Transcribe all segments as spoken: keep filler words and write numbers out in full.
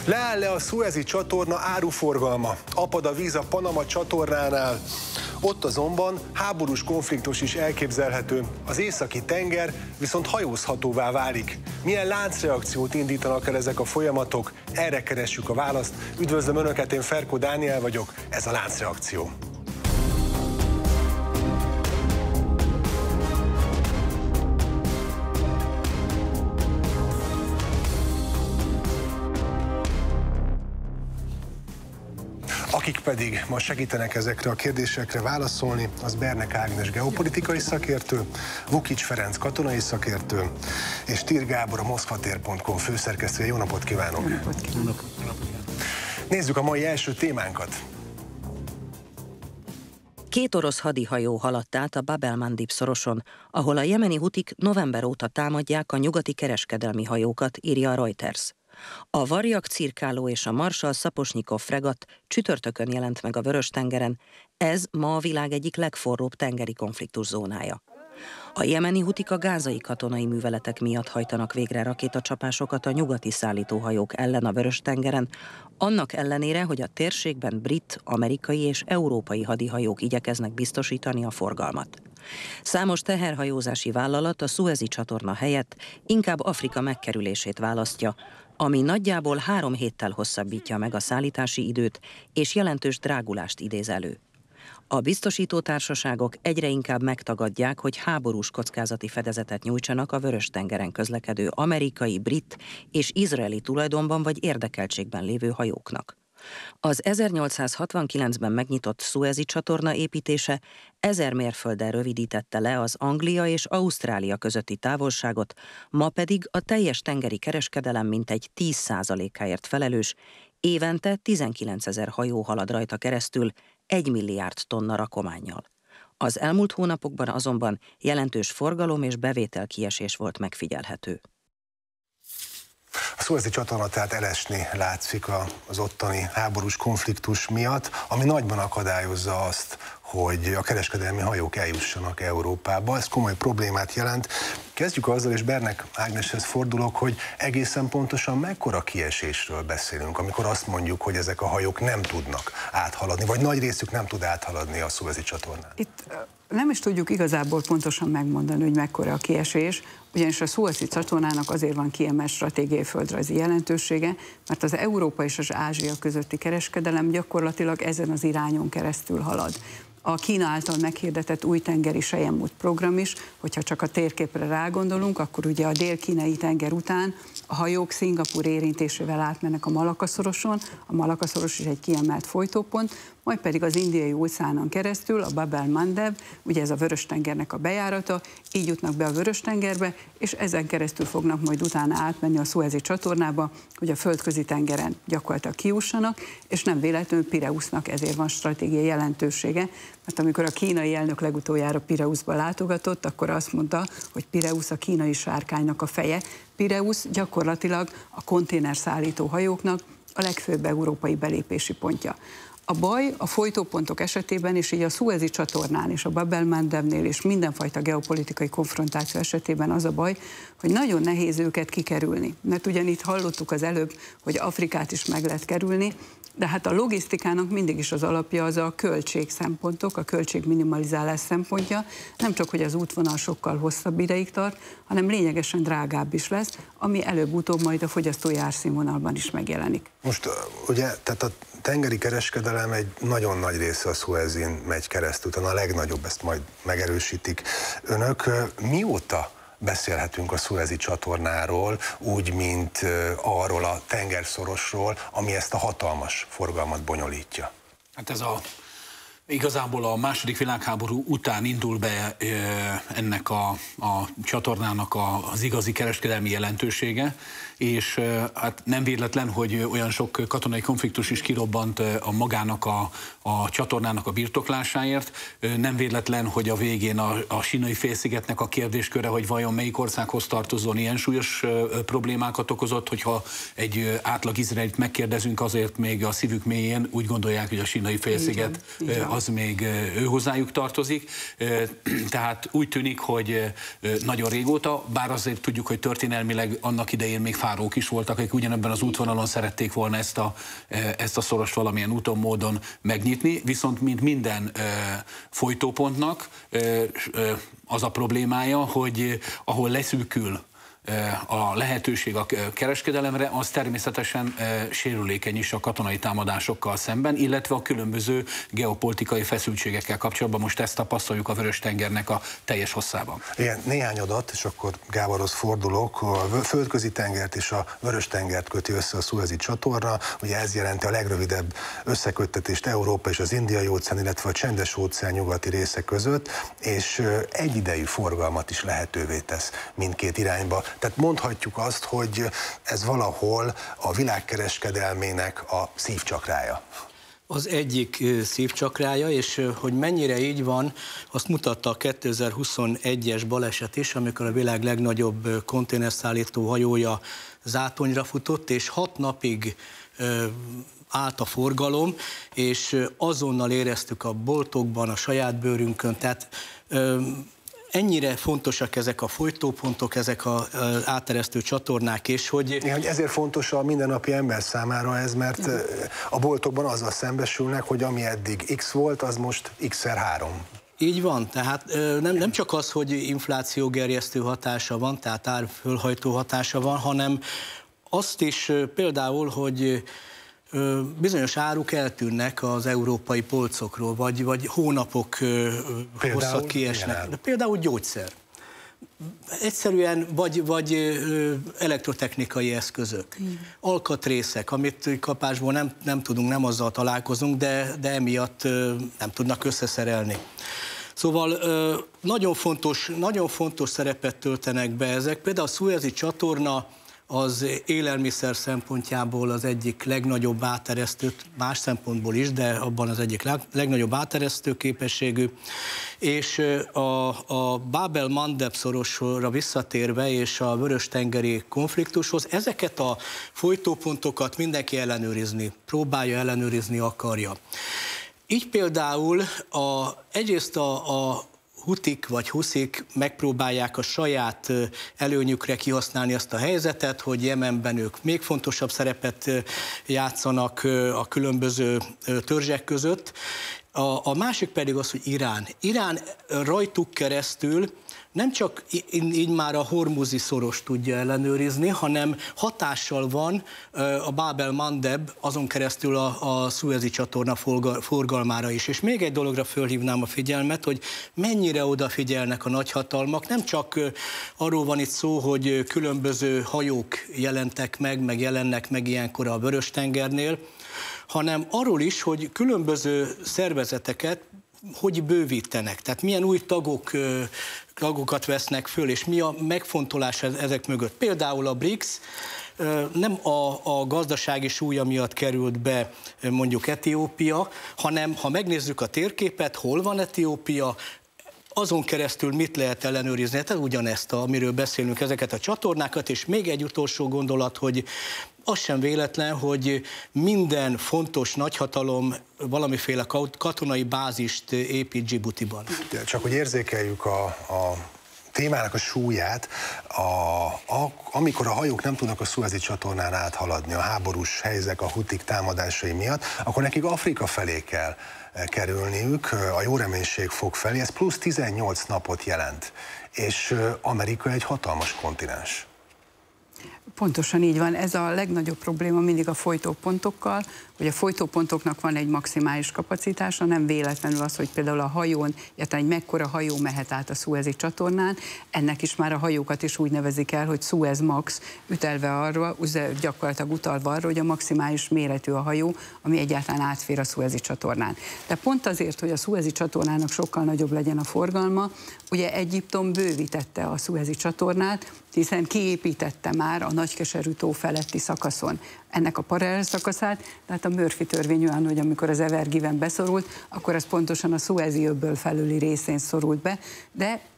Leáll le a Szuezi csatorna áruforgalma, apad a víz a Panama csatornánál. Ott azonban háborús konfliktus is elképzelhető. Az északi tenger viszont hajózhatóvá válik. Milyen láncreakciót indítanak el ezek a folyamatok? Erre keressük a választ. Üdvözlöm Önöket, én Ferko Dániel vagyok, ez a láncreakció. Akik pedig ma segítenek ezekre a kérdésekre válaszolni, az Bernek Ágnes geopolitikai szakértő, Vukics Ferenc katonai szakértő, és Tir Gábor a moszkvatér pont com főszerkesztője. Jó napot kívánok! Jó napot kívánok! Nézzük a mai első témánkat. Két orosz hadihajó haladt át a Bab el-Mandib szoroson, ahol a jemeni hutik november óta támadják a nyugati kereskedelmi hajókat, írja a Reuters. A Varjak cirkáló és a Marshall Szaposnyikov fregatt csütörtökön jelent meg a Vörös-tengeren, ez ma a világ egyik legforróbb tengeri konfliktus zónája. A jemeni hutik a gázai katonai műveletek miatt hajtanak végre rakétacsapásokat a nyugati szállítóhajók ellen a Vörös-tengeren, annak ellenére, hogy a térségben brit, amerikai és európai hadihajók igyekeznek biztosítani a forgalmat. Számos teherhajózási vállalat a Szuezi csatorna helyett inkább Afrika megkerülését választja, ami nagyjából három héttel hosszabbítja meg a szállítási időt és jelentős drágulást idéz elő. A biztosítótársaságok egyre inkább megtagadják, hogy háborús kockázati fedezetet nyújtsanak a Vörös-tengeren közlekedő amerikai, brit és izraeli tulajdonban vagy érdekeltségben lévő hajóknak. Az ezernyolcszázhatvankilencben megnyitott Szuezi csatorna építése ezer mérfölddel rövidítette le az Anglia és Ausztrália közötti távolságot, ma pedig a teljes tengeri kereskedelem mintegy tíz százalékáért felelős, évente tizenkilencezer hajó halad rajta keresztül, egy milliárd tonna rakománnyal. Az elmúlt hónapokban azonban jelentős forgalom és bevételkiesés volt megfigyelhető. A Szuezi csatorna tehát elesni látszik az ottani háborús konfliktus miatt, ami nagyban akadályozza azt, hogy a kereskedelmi hajók eljussanak Európába. Ez komoly problémát jelent. Kezdjük azzal, és Bernek Ágneshez fordulok, hogy egészen pontosan mekkora kiesésről beszélünk, amikor azt mondjuk, hogy ezek a hajók nem tudnak áthaladni, vagy nagy részük nem tud áthaladni a Szuezi csatornán. Itt nem is tudjuk igazából pontosan megmondani, hogy mekkora a kiesés, ugyanis a Szuezi csatornának azért van kiemelt stratégiai földrajzi jelentősége, mert az Európa és az Ázsia közötti kereskedelem gyakorlatilag ezen az irányon keresztül halad. A Kína által meghirdetett új tengeri selyemút program is, hogyha csak a térképre rágondolunk, akkor ugye a dél-kínai tenger után a hajók Szingapúr érintésével átmennek a Malakka-szoroson, a Malakka-szoros is egy kiemelt folytópont, majd pedig az Indiai óceánon keresztül a Bab el-Mandeb, ugye ez a Vörös-tengernek a bejárata, így jutnak be a Vörös-tengerbe, és ezen keresztül fognak majd utána átmenni a Szuezi csatornába, hogy a földközi tengeren gyakorlatilag kiussanak, és nem véletlenül Pireusznak ezért van stratégiai jelentősége, mert amikor a kínai elnök legutoljára Pireuszba látogatott, akkor azt mondta, hogy Pireusz a kínai sárkánynak a feje. Pireusz gyakorlatilag a konténerszállító hajóknak a legfőbb európai belépési pontja. A baj a folytópontok esetében, és így a Szuezi csatornán és a Bab el-Mandebnél és mindenfajta geopolitikai konfrontáció esetében az a baj, hogy nagyon nehéz őket kikerülni. Mert ugyan itt hallottuk az előbb, hogy Afrikát is meg lehet kerülni, de hát a logisztikának mindig is az alapja az a költség szempontok, a költségminimalizálás szempontja, nem csak, hogy az útvonal sokkal hosszabb ideig tart, hanem lényegesen drágább is lesz, ami előbb-utóbb majd a fogyasztói árszínvonalban is megjelenik. Most ugye, tehát a tengeri kereskedelem egy nagyon nagy része a Szuezin megy keresztül, utána a legnagyobb, ezt majd megerősítik önök. Mióta beszélhetünk a Szuezi csatornáról, úgy, mint arról a tengerszorosról, ami ezt a hatalmas forgalmat bonyolítja? Hát ez a, igazából a második világháború után indul be ennek a, a csatornának a, az igazi kereskedelmi jelentősége, és hát nem véletlen, hogy olyan sok katonai konfliktus is kirobbant a magának a, a csatornának a birtoklásáért. Nem véletlen, hogy a végén a, a Sínai félszigetnek a kérdésköre, hogy vajon melyik országhoz tartozon, ilyen súlyos problémákat okozott, hogyha egy átlag izraelit megkérdezünk, azért még a szívük mélyén úgy gondolják, hogy a Sínai félsziget az az még ő hozzájuk tartozik, tehát úgy tűnik, hogy nagyon régóta, bár azért tudjuk, hogy történelmileg annak idején még fárók is voltak, akik ugyanebben az útvonalon szerették volna ezt a, ezt a szorost valamilyen úton, módon megnyitni, viszont mint minden folytópontnak az a problémája, hogy ahol leszűkül a lehetőség a kereskedelemre, az természetesen sérülékeny is a katonai támadásokkal szemben, illetve a különböző geopolitikai feszültségekkel kapcsolatban. Most ezt tapasztaljuk a Vörös-tengernek a teljes hosszában. Igen, néhány adat, és akkor Gáborhoz fordulok. A földközi tengert és a Vörös-tengert köti össze a Szuezi csatorna. Ugye ez jelenti a legrövidebb összeköttetést Európa és az Indiai-óceán, illetve a Csendes-óceán nyugati része között, és egyidejű forgalmat is lehetővé tesz mindkét irányba. Tehát mondhatjuk azt, hogy ez valahol a világkereskedelmének a szívcsakrája. Az egyik szívcsakrája, és hogy mennyire így van, azt mutatta a kétezer-huszonegyes baleset is, amikor a világ legnagyobb konténerszállító hajója zátonyra futott, és hat napig állt a forgalom, és azonnal éreztük a boltokban, a saját bőrünkön, tehát ennyire fontosak ezek a folytópontok, ezek az áteresztő csatornák, és hogy... Igen, hogy ezért fontos a mindennapi ember számára ez, mert a boltokban azzal szembesülnek, hogy ami eddig X volt, az most X-szer három. Így van, tehát nem, nem csak az, hogy inflációgerjesztő hatása van, tehát árfölhajtó hatása van, hanem azt is például, hogy bizonyos áruk eltűnnek az európai polcokról, vagy, vagy hónapok hosszat kiesnek. De például gyógyszer. Egyszerűen vagy, vagy elektrotechnikai eszközök, mm. alkatrészek, amit kapásból nem, nem tudunk, nem azzal találkozunk, de, de emiatt nem tudnak összeszerelni. Szóval nagyon fontos, nagyon fontos szerepet töltenek be ezek. Például a Szuezi csatorna az élelmiszer szempontjából az egyik legnagyobb áteresztő, más szempontból is, de abban az egyik legnagyobb áteresztő képességű. És a, a Bábel-Mandeb szorosra visszatérve és a vörös-tengeri konfliktushoz ezeket a folytópontokat mindenki ellenőrizni, próbálja ellenőrizni akarja. Így például a, egyrészt a, a hutik vagy huszik megpróbálják a saját előnyükre kihasználni azt a helyzetet, hogy Jemenben ők még fontosabb szerepet játszanak a különböző törzsek között. A, a másik pedig az, hogy Irán. Irán rajtuk keresztül nem csak így már a hormuzi szoros tudja ellenőrizni, hanem hatással van a Bábel-Mandeb, azon keresztül a, a Szuezi csatorna forgalmára is. És még egy dologra fölhívnám a figyelmet, hogy mennyire odafigyelnek a nagyhatalmak. Nem csak arról van itt szó, hogy különböző hajók jelentek meg, meg jelennek meg ilyenkor a Vörös-tengernél, hanem arról is, hogy különböző szervezeteket hogy bővítenek, tehát milyen új tagok, tagokat vesznek föl, és mi a megfontolás ezek mögött. Például a BRICS nem a, a gazdasági súlya miatt került be mondjuk Etiópia, hanem ha megnézzük a térképet, hol van Etiópia, azon keresztül mit lehet ellenőrizni, tehát ugyanezt, amiről beszélünk, ezeket a csatornákat, és még egy utolsó gondolat, hogy az sem véletlen, hogy minden fontos nagyhatalom valamiféle katonai bázist épít Dzsibutiban. Csak hogy érzékeljük a, a témának a súlyát, a, a, amikor a hajók nem tudnak a Szuezi csatornán áthaladni a háborús helyzet, a hutik támadásai miatt, akkor nekik Afrika felé kell kerülniük, a jóreménység fog felé, ez plusz tizennyolc napot jelent, és Amerika egy hatalmas kontinens. Pontosan így van, ez a legnagyobb probléma mindig a folytópontokkal, hogy a folytópontoknak van egy maximális kapacitása, nem véletlenül az, hogy például a hajón, illetve egy mekkora hajó mehet át a Szuezi csatornán, ennek is már a hajókat is úgy nevezik el, hogy Suez Max, ütelve arra, gyakorlatilag utalva arra, hogy a maximális méretű a hajó, ami egyáltalán átfér a Szuezi csatornán. De pont azért, hogy a Szuezi csatornának sokkal nagyobb legyen a forgalma, ugye Egyiptom bővítette a Szuezi csatornát, hiszen kiépítette már a Nagykeserű-tó feletti szakaszon ennek a paralel szakaszát, tehát a Murphy törvény olyan, hogy amikor az Ever Given beszorult, akkor ez pontosan a Szuezi öbből felüli részén szorult be, de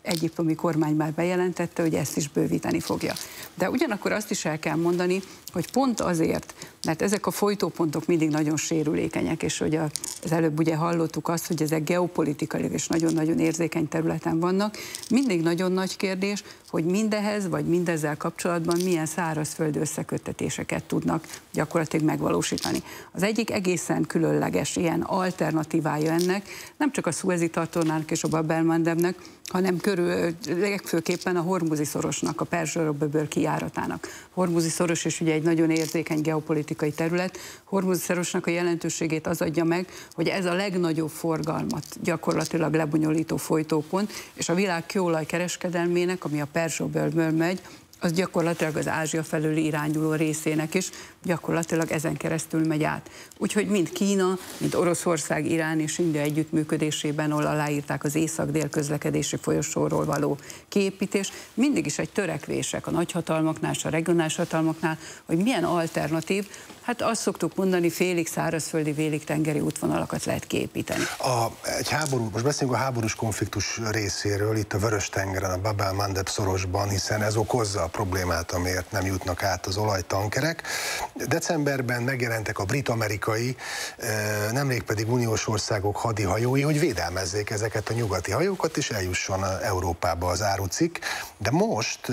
egyiptomi kormány már bejelentette, hogy ezt is bővíteni fogja. De ugyanakkor azt is el kell mondani, hogy pont azért, mert ezek a folytópontok mindig nagyon sérülékenyek, és hogy az előbb ugye hallottuk azt, hogy ezek geopolitikailag és nagyon-nagyon érzékeny területen vannak, mindig nagyon nagy kérdés, hogy mindehez, vagy mindezzel kapcsolatban milyen szárazföldi összeköttetéseket tudnak gyakorlatilag megvalósítani. Az egyik egészen különleges ilyen alternatívája ennek, nem csak a Szuezi csatornának és a Bab el-Mandebnek, hanem körül, legfőképpen a Hormuzi szorosnak, a Perzsa-öböl kijáratának. Hormuzi szoros is ugye egy nagyon érzékeny geopolitikai terület. Hormuzi szorosnak a jelentőségét az adja meg, hogy ez a legnagyobb forgalmat gyakorlatilag lebonyolító folytópont, és a világ kőolaj kereskedelmének, ami a Perzsa-öbölből megy, az gyakorlatilag az Ázsia felőli irányuló részének is gyakorlatilag ezen keresztül megy át. Úgyhogy mind Kína, mind Oroszország, Irán és India együttműködésében, ahol aláírták az észak-dél közlekedési folyosóról való kiépítés, mindig is egy törekvések a nagyhatalmaknál és a regionális hatalmaknál, hogy milyen alternatív, hát azt szoktuk mondani, félig szárazföldi, félig tengeri útvonalakat lehet kiépíteni. A, egy háború, most beszélünk a háborús konfliktus részéről, itt a Vörös-tengeren, a Bab el-Mandeb szorosban, hiszen ez okozza a problémát, amiért nem jutnak át az olajtankerek. Decemberben megjelentek a brit-amerikai, nemrég pedig uniós országok hadihajói, hogy védelmezzék ezeket a nyugati hajókat, és eljusson Európába az árucikk. De most,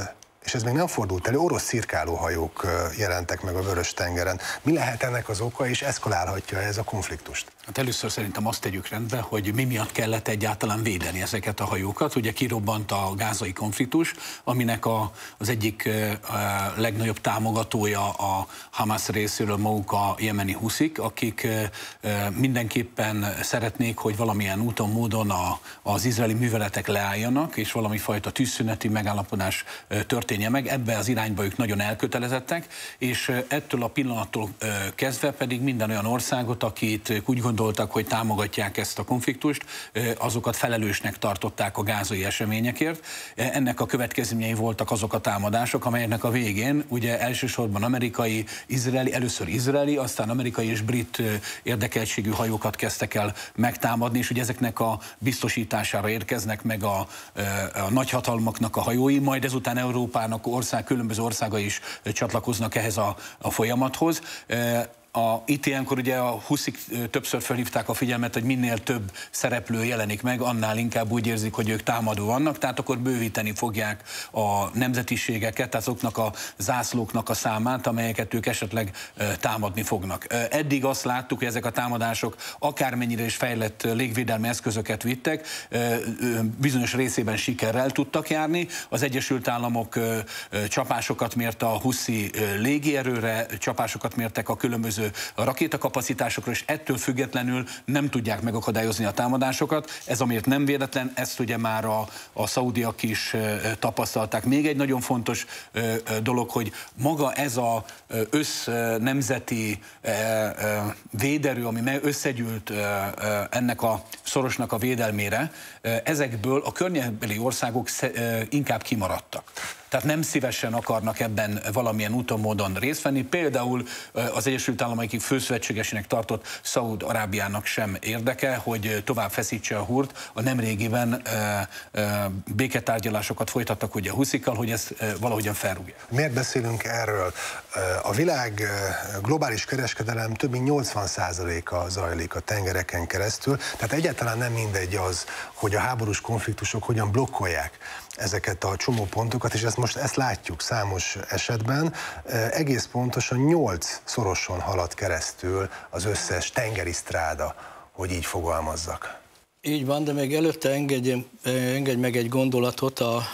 és ez még nem fordult elő, orosz cirkálóhajók jelentek meg a Vörös-tengeren. Mi lehet ennek az oka, és eszkalálhatja ez a konfliktust? Hát először szerintem azt tegyük rendbe, hogy mi miatt kellett egyáltalán védeni ezeket a hajókat. Ugye kirobbant a gázai konfliktus, aminek a, az egyik a legnagyobb támogatója a Hamas részéről maguk a jemeni huszik, akik mindenképpen szeretnék, hogy valamilyen úton, módon a, az izraeli műveletek leálljanak, és valami fajta tűzszüneti megállapodás történjen meg. Ebbe az irányba ők nagyon elkötelezettek, és ettől a pillanattól kezdve pedig minden olyan országot, akit úgy gondoltak, hogy támogatják ezt a konfliktust, azokat felelősnek tartották a gázai eseményekért. Ennek a következményei voltak azok a támadások, amelyeknek a végén ugye elsősorban amerikai, izraeli, először izraeli, aztán amerikai és brit érdekeltségű hajókat kezdtek el megtámadni, és ugye ezeknek a biztosítására érkeznek meg a, a nagyhatalmaknak a hajói, majd ezután Európának ország, különböző országai is csatlakoznak ehhez a, a folyamathoz. A, itt ilyenkor ugye a huszik többször felhívták a figyelmet, hogy minél több szereplő jelenik meg, annál inkább úgy érzik, hogy ők támadó vannak, tehát akkor bővíteni fogják a nemzetiségeket, tehát azoknak a zászlóknak a számát, amelyeket ők esetleg támadni fognak. Eddig azt láttuk, hogy ezek a támadások akármennyire is fejlett légvédelmi eszközöket vittek, bizonyos részében sikerrel tudtak járni. Az Egyesült Államok csapásokat mért a huszi légierőre, csapásokat mértek a különböző a rakétakapacitásokra, és ettől függetlenül nem tudják megakadályozni a támadásokat. Ez amiért nem véletlen, ezt ugye már a, a szaudiak is e, tapasztalták. Még egy nagyon fontos e, e, dolog, hogy maga ez a össznemzeti e, e, véderő, ami összegyűlt e, e, ennek a szorosnak a védelmére, e, ezekből a környezeti országok e, inkább kimaradtak. Tehát nem szívesen akarnak ebben valamilyen úton, módon részt venni. Például az Egyesült Államok főszövetségesének tartott Szaúd-Arábiának sem érdeke, hogy tovább feszítse a húrt. A nemrégiben e, e, béketárgyalásokat folytattak ugye a huszikkal, hogy ezt e, valahogyan felrúgja. Miért beszélünk erről? A világ globális kereskedelem több mint nyolcvan százaléka zajlik a tengereken keresztül, tehát egyáltalán nem mindegy az, hogy a háborús konfliktusok hogyan blokkolják ezeket a csomópontokat, és ezt most ezt látjuk számos esetben. Egész pontosan nyolc szoroson halad keresztül az összes tengeri sztráda, hogy így fogalmazzak. Így van, de még előtte engedj, engedj meg egy gondolatot a, a,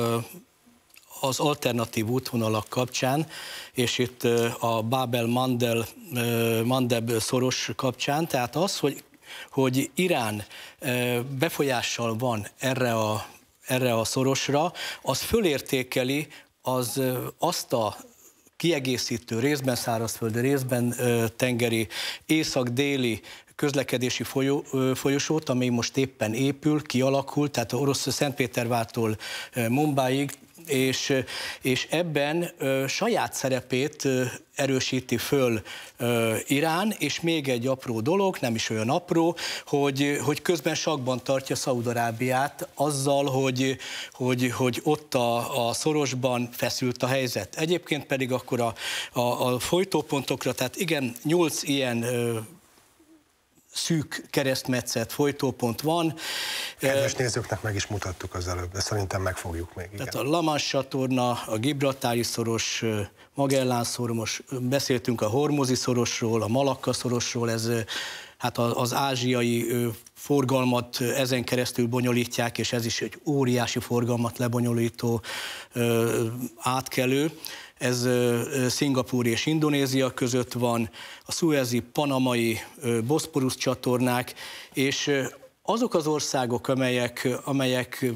az alternatív útvonalak kapcsán, és itt a Bab el-Mandeb szoros kapcsán, tehát az, hogy, hogy Irán befolyással van erre a erre a szorosra, az fölértékeli az, azt a kiegészítő részben szárazföldi, részben tengeri, észak-déli közlekedési folyó, folyosót, ami most éppen épül, kialakult, tehát orosz Szentpétervártól Mumbaiig és, és ebben ö, saját szerepét ö, erősíti föl ö, Irán, és még egy apró dolog, nem is olyan apró, hogy, hogy közben sakban tartja Szaúd-Arábiát azzal, hogy, hogy, hogy ott a, a szorosban feszült a helyzet. Egyébként pedig akkor a, a, a folytópontokra, tehát igen, nyolc ilyen ö, szűk keresztmetszet, folytópont van. Kedves nézőknek meg is mutattuk az előbb, de szerintem meg fogjuk még. Igen. Tehát a La Manche csatorna, a Gibraltári szoros, Magellán szoros, beszéltünk a Hormuzi szorosról, a Malakka szorosról, ez hát az ázsiai forgalmat ezen keresztül bonyolítják, és ez is egy óriási forgalmat lebonyolító átkelő. Ez Szingapúr és Indonézia között van, a szuezi, panamai, Boszporusz csatornák, és azok az országok, amelyek, amelyek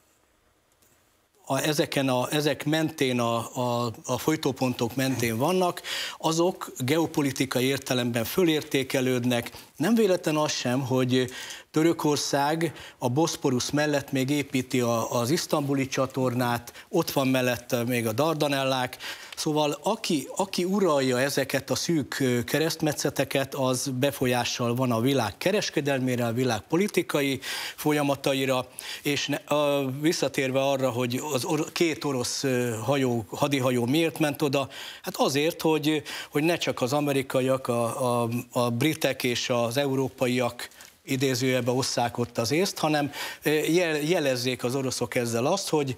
a, ezeken a, ezek mentén, a, a, a folytópontok mentén vannak, azok geopolitikai értelemben fölértékelődnek. Nem véletlen az sem, hogy Törökország a Boszporusz mellett még építi a, az isztambuli csatornát, ott van mellette még a Dardanellák, szóval aki, aki uralja ezeket a szűk keresztmetszeteket, az befolyással van a világ kereskedelmére, a világ politikai folyamataira, és ne, a, visszatérve arra, hogy az or, két orosz hajó, hadihajó miért ment oda, hát azért, hogy, hogy ne csak az amerikaiak, a, a, a britek és az európaiak idézőjelbe osszák ott az észt, hanem jel, jelezzék az oroszok ezzel azt, hogy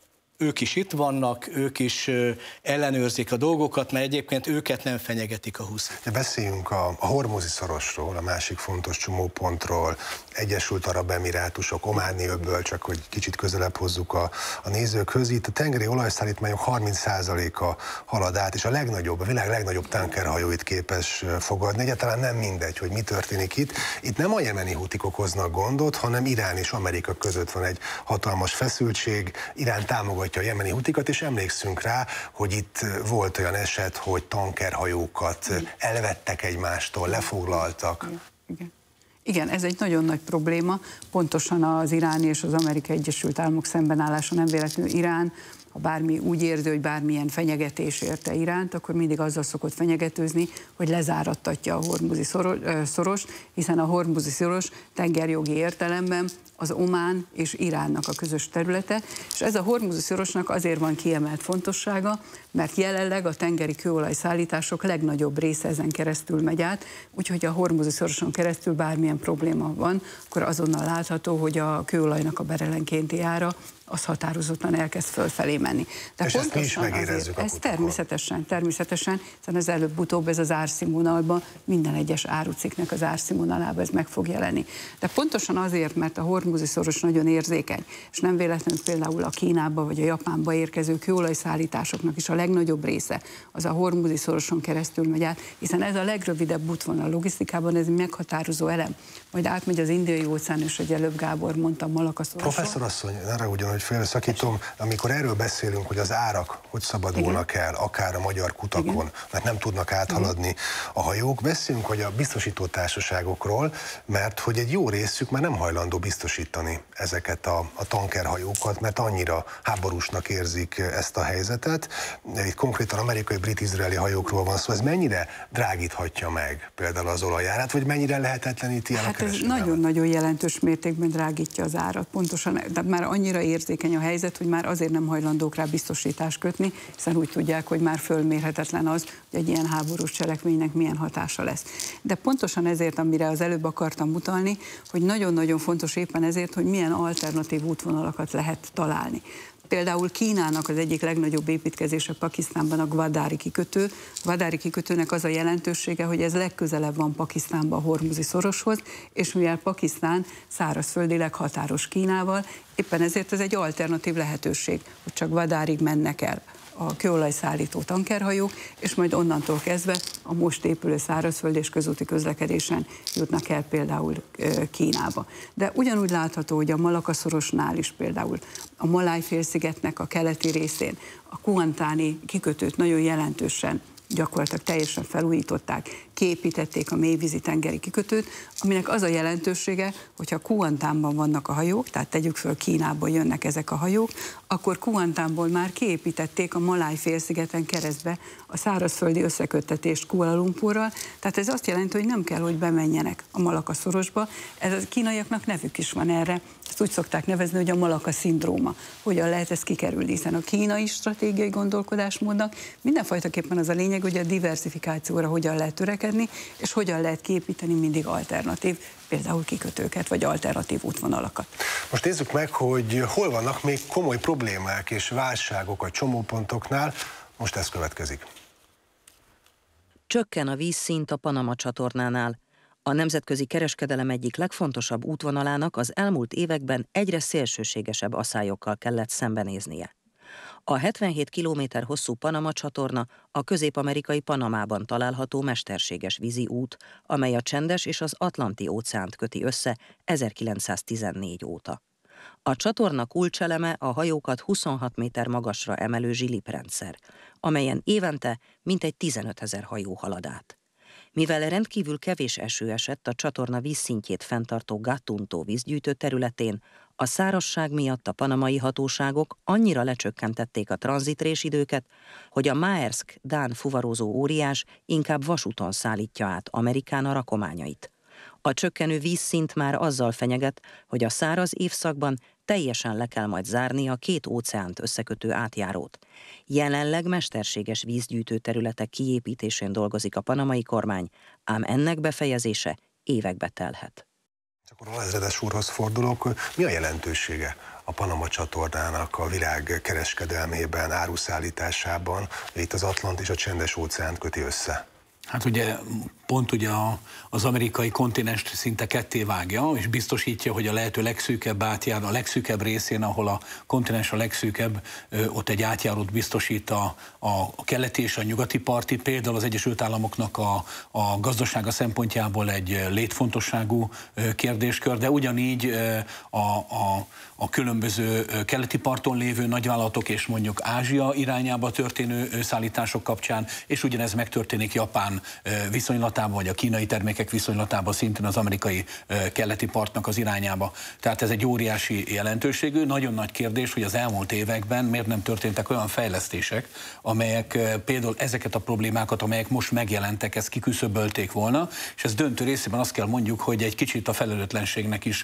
ők is itt vannak, ők is ellenőrzik a dolgokat, mert egyébként őket nem fenyegetik a husziták. Beszéljünk a, a Hormuzi szorosról, a másik fontos csomópontról, Egyesült Arab Emirátusok, Ománi öböl, csak hogy kicsit közelebb hozzuk a, a nézőkhöz. Itt a tengeri olajszállítmányok harminc százaléka halad át, és a legnagyobb, a világ legnagyobb tankerhajóit képes fogadni. Egyáltalán nem mindegy, hogy mi történik itt. Itt nem a jemeni hutik okoznak gondot, hanem Irán és Amerika között van egy hatalmas feszültség. Irán támogatja a jemeni hutikat, és emlékszünk rá, hogy itt volt olyan eset, hogy tankerhajókat elvettek egymástól, lefoglaltak. Igen. Igen. Igen, ez egy nagyon nagy probléma, pontosan az iráni és az Amerikai Egyesült Államok szembenállása, nem véletlenül Irán, ha bármi úgy érzi, hogy bármilyen fenyegetés érte Iránt, akkor mindig azzal szokott fenyegetőzni, hogy lezárattatja a Hormuzi szoros, hiszen a Hormuzi szoros tengerjogi értelemben az Omán és Iránnak a közös területe, és ez a Hormuzi szorosnak azért van kiemelt fontossága, mert jelenleg a tengeri kőolajszállítások legnagyobb része ezen keresztül megy át, úgyhogy a Hormuzi szoroson keresztül bármilyen probléma van, akkor azonnal látható, hogy a kőolajnak a berelenkénti ára az határozottan elkezd fölfelé menni. De és ezt mi is megérezzük azért, a ez természetesen, természetesen, hiszen az előbb-utóbb ez az árszínvonalban, minden egyes árucikknek az árszínvonalában ez meg fog jelenni. De pontosan azért, mert a Hormuzi szoros nagyon érzékeny, és nem véletlenül például a Kínába vagy a Japánba érkező kőolajszállításoknak is a legnagyobb része az a Hormuzi szoroson keresztül megy át, hiszen ez a legrövidebb útvonal logisztikában, ez egy meghatározó elem. Majd átmegy az Indiai óceán, és hogy előbb Gábor mondta, Malakka szoroson. Professzor asszony, ne ragudjon, hogy félszakítom, amikor erről beszélünk, hogy az árak hogy szabadulnak el, akár a magyar kutakon, igen, mert nem tudnak áthaladni, igen, a hajók, beszélünk, hogy a biztosító társaságokról, mert hogy egy jó részük már nem hajlandó biztosítani ezeket a, a tankerhajókat, mert annyira háborúsnak érzik ezt a helyzetet. Itt konkrétan amerikai, brit, izraeli hajókról van szó, ez mennyire drágíthatja meg például az olajárát, vagy mennyire lehetetleníti el a kereskedelmet? Hát ez nagyon-nagyon jelentős mértékben drágítja az árat, pontosan, de már annyira érzékeny a helyzet, hogy már azért nem hajlandók rá biztosítást kötni, hiszen úgy tudják, hogy már fölmérhetetlen az, hogy egy ilyen háborús cselekménynek milyen hatása lesz. De pontosan ezért, amire az előbb akartam mutatni, hogy nagyon-nagyon fontos éppen ezért, hogy milyen alternatív útvonalakat lehet találni. Például Kínának az egyik legnagyobb építkezése Pakisztánban a Gwadári kikötő. A Gwadári kikötőnek az a jelentősége, hogy ez legközelebb van Pakisztánban a Hormuzi szoroshoz, és mivel Pakisztán szárazföldileg határos Kínával, éppen ezért ez egy alternatív lehetőség, hogy csak Gwadárig mennek el a kőolajszállító tankerhajók, és majd onnantól kezdve a most épülő szárazföld és közúti közlekedésen jutnak el például Kínába. De ugyanúgy látható, hogy a Malakka szorosnál is például a Maláj-félszigetnek a keleti részén a kuantáni kikötőt nagyon jelentősen gyakorlatilag teljesen felújították. kiépítették a mélyvízi tengeri kikötőt, aminek az a jelentősége, hogyha Kuantánban vannak a hajók, tehát tegyük föl Kínából jönnek ezek a hajók, akkor Kuantánból már kiépítették a Maláj-félszigeten keresztbe a szárazföldi összeköttetést Kuala Lumpurral, tehát ez azt jelenti, hogy nem kell, hogy bemenjenek a Malacca-szorosba. Ez a kínaiaknak nevük is van erre, ezt úgy szokták nevezni, hogy a Malacca-szindróma. Hogyan lehet ezt kikerülni, hiszen a kínai stratégiai gondolkodásmódnak mindenfajtaképpen az a lényeg, hogy a diversifikációra hogyan lehet törekedni, és hogyan lehet kiépíteni mindig alternatív, például kikötőket, vagy alternatív útvonalakat. Most nézzük meg, hogy hol vannak még komoly problémák és válságok a csomópontoknál. Most ez következik. Csökken a vízszint a Panama csatornánál. A nemzetközi kereskedelem egyik legfontosabb útvonalának az elmúlt években egyre szélsőségesebb aszályokkal kellett szembenéznie. A hetvenhét kilométer hosszú Panama csatorna a közép-amerikai Panamában található mesterséges vízi út, amely a Csendes és az Atlanti óceánt köti össze ezerkilencszáztizennégy óta. A csatorna kulcseleme a hajókat huszonhat méter magasra emelő zsiliprendszer, amelyen évente mintegy tizenötezer hajó halad át. Mivel rendkívül kevés eső esett a csatorna vízszintjét fenntartó Gattuntó vízgyűjtő területén, a szárazság miatt a panamai hatóságok annyira lecsökkentették a tranzitrésidőket, hogy a Maersk dán fuvarozó óriás inkább vasúton szállítja át Amerikán a rakományait. A csökkenő vízszint már azzal fenyeget, hogy a száraz évszakban teljesen le kell majd zárni a két óceánt összekötő átjárót. Jelenleg mesterséges vízgyűjtő területek kiépítésén dolgozik a panamai kormány, ám ennek befejezése évekbe telhet. Akkor alezredes úrhoz fordulok. Mi a jelentősége a Panama csatornának a világ kereskedelmében, áruszállításában? Itt az Atlant és a Csendes óceánt köti össze. Hát ugye pont ugye az amerikai kontinenst szinte ketté vágja, és biztosítja, hogy a lehető legszűkebb átjáró, a legszűkebb részén, ahol a kontinens a legszűkebb, ott egy átjárót biztosít a, a keleti és a nyugati parti. Például az Egyesült Államoknak a, a gazdasága szempontjából egy létfontosságú kérdéskör, de ugyanígy a, a, a különböző keleti parton lévő nagyvállalatok és mondjuk Ázsia irányába történő szállítások kapcsán, és ugyanez megtörténik Japán viszonylatában, vagy a kínai termékek viszonylatában szintén az amerikai keleti partnak az irányába. Tehát ez egy óriási jelentőségű. Nagyon nagy kérdés, hogy az elmúlt években miért nem történtek olyan fejlesztések, amelyek például ezeket a problémákat, amelyek most megjelentek, ezt kiküszöbölték volna, és ez döntő részében azt kell mondjuk, hogy egy kicsit a felelőtlenségnek is